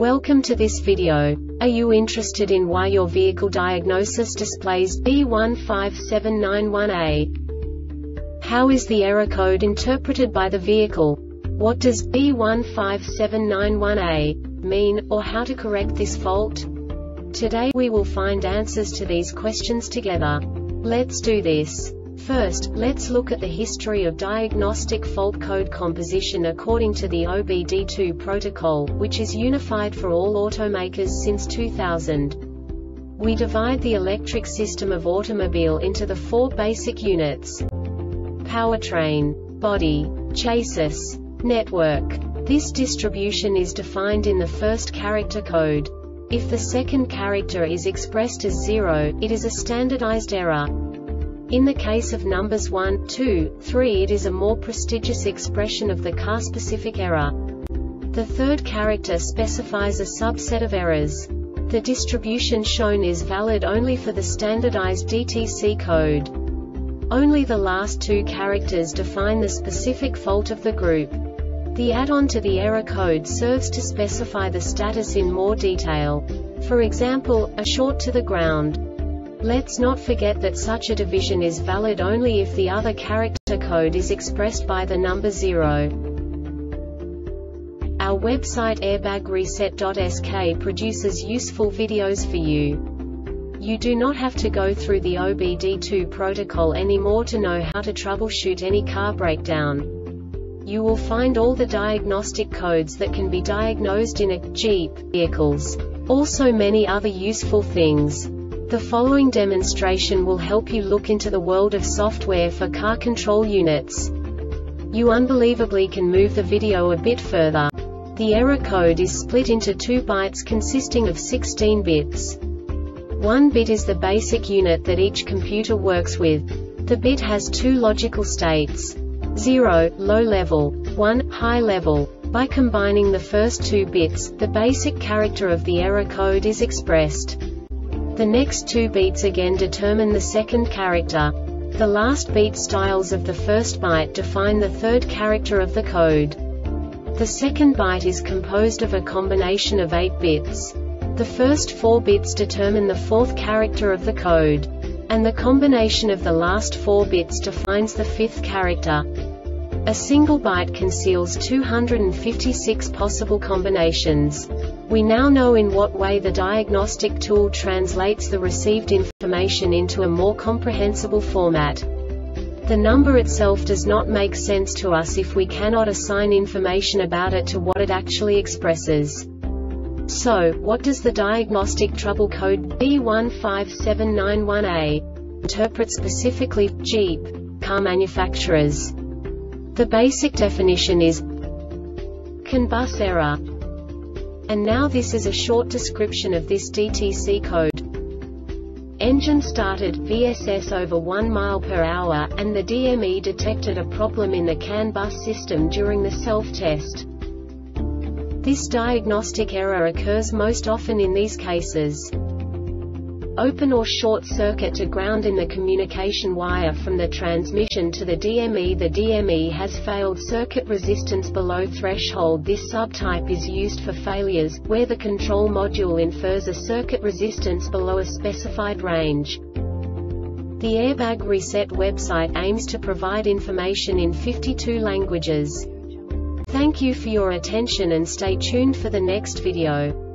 Welcome to this video. Are you interested in why your vehicle diagnosis displays B15791A? How is the error code interpreted by the vehicle? What does B15791A mean, or how to correct this fault? Today we will find answers to these questions together. Let's do this. First, let's look at the history of diagnostic fault code composition according to the OBD2 protocol, which is unified for all automakers since 2000. We divide the electric system of automobile into the four basic units: powertrain, body, chassis, network. This distribution is defined in the first character code. If the second character is expressed as 0, it is a standardized error. In the case of numbers 1, 2, 3, it is a more prestigious expression of the car-specific error. The third character specifies a subset of errors. The distribution shown is valid only for the standardized DTC code. Only the last two characters define the specific fault of the group. The add-on to the error code serves to specify the status in more detail. For example, a short to the ground. Let's not forget that such a division is valid only if the other character code is expressed by the number 0. Our website airbagreset.sk produces useful videos for you. You do not have to go through the OBD2 protocol anymore to know how to troubleshoot any car breakdown. You will find all the diagnostic codes that can be diagnosed in a Jeep vehicles. Also many other useful things. The following demonstration will help you look into the world of software for car control units. You unbelievably can move the video a bit further. The error code is split into 2 bytes consisting of 16 bits. 1 bit is the basic unit that each computer works with. The bit has 2 logical states: 0, low level, 1, high level. By combining the first 2 bits, the basic character of the error code is expressed. The next 2 beats again determine the second character. The last beat styles of the first byte define the third character of the code. The second byte is composed of a combination of 8 bits. The first 4 bits determine the fourth character of the code. And the combination of the last 4 bits defines the fifth character. A single byte conceals 256 possible combinations. We now know in what way the diagnostic tool translates the received information into a more comprehensible format. The number itself does not make sense to us if we cannot assign information about it to what it actually expresses. So, what does the diagnostic trouble code B15791A interpret specifically for Jeep car manufacturers? The basic definition is CAN bus error. And now this is a short description of this DTC code. Engine started, VSS over 1 mile per hour, and the DME detected a problem in the CAN bus system during the self-test. This diagnostic error occurs most often in these cases: open or short circuit to ground in the communication wire from the transmission to the DME. The DME has failed circuit resistance below threshold. This subtype is used for failures where the control module infers a circuit resistance below a specified range. The Airbag Reset website aims to provide information in 52 languages. Thank you for your attention and stay tuned for the next video.